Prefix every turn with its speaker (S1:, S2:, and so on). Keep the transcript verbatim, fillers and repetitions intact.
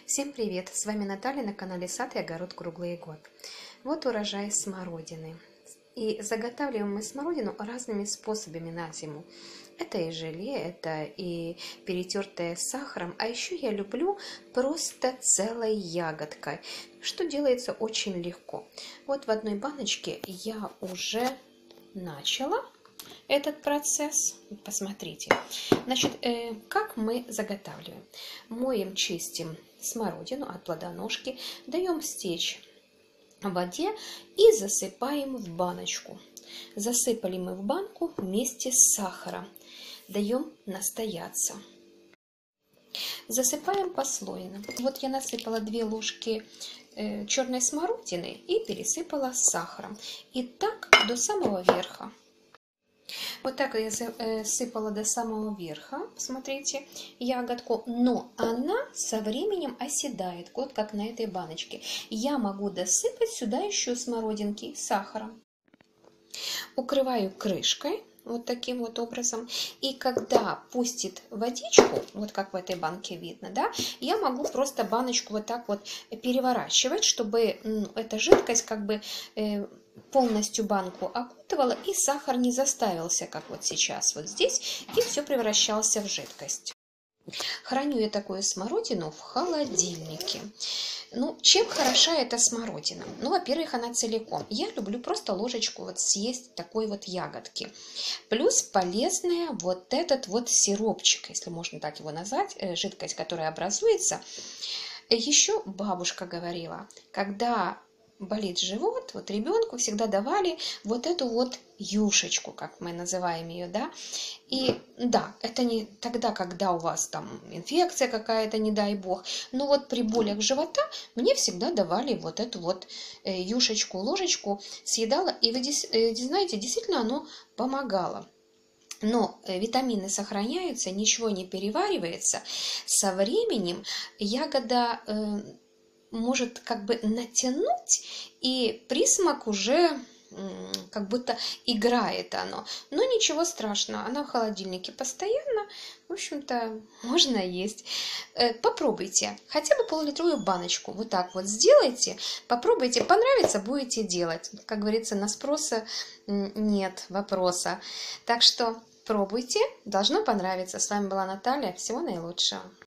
S1: Всем привет! С вами Наталья на канале Сад и огород круглый год. Вот урожай смородины. И заготавливаем мы смородину разными способами на зиму. Это и желе, это и перетертое с сахаром. А еще я люблю просто целой ягодкой, что делается очень легко. Вот в одной баночке я уже начала этот процесс. Посмотрите. Значит, э, как мы заготавливаем? Моем, чистим смородину от плодоножки, даем стечь в воде и засыпаем в баночку. Засыпали мы в банку вместе с сахаром. Даем настояться. Засыпаем послойно. Вот я насыпала две ложки э, черной смородины и пересыпала с сахаром. И так до самого верха. Вот так я сыпала до самого верха, смотрите, ягодку, но она со временем оседает, вот как на этой баночке. Я могу досыпать сюда еще смородинки с сахаром. Укрываю крышкой, вот таким вот образом. И когда пустит водичку, вот как в этой банке видно, да, я могу просто баночку вот так вот переворачивать, чтобы ну, эта жидкость как бы э, полностью банку окутывала, и сахар не заставился, как вот сейчас вот здесь, и все превращался в жидкость. Храню я такую смородину в холодильнике. Ну, чем хороша эта смородина? Ну, во-первых, она целиком. Я люблю просто ложечку вот съесть такой вот ягодки. Плюс полезная вот этот вот сиропчик, если можно так его назвать, жидкость, которая образуется. Еще бабушка говорила, когда болит живот, вот ребенку всегда давали вот эту вот юшечку, как мы называем ее, да. И да, это не тогда, когда у вас там инфекция какая-то, не дай бог, но вот при болях живота мне всегда давали вот эту вот юшечку, ложечку, съедала, и вы знаете, действительно оно помогало. Но витамины сохраняются, ничего не переваривается. Со временем ягода э, может как бы натянуть, и присмак уже как будто играет оно. Но ничего страшного, она в холодильнике постоянно, в общем-то, можно есть. Попробуйте, хотя бы пол-литровую баночку, вот так вот сделайте, попробуйте, понравится, будете делать. Как говорится, на спроса нет вопроса. Так что пробуйте, должно понравиться. С вами была Наталья, всего наилучшего.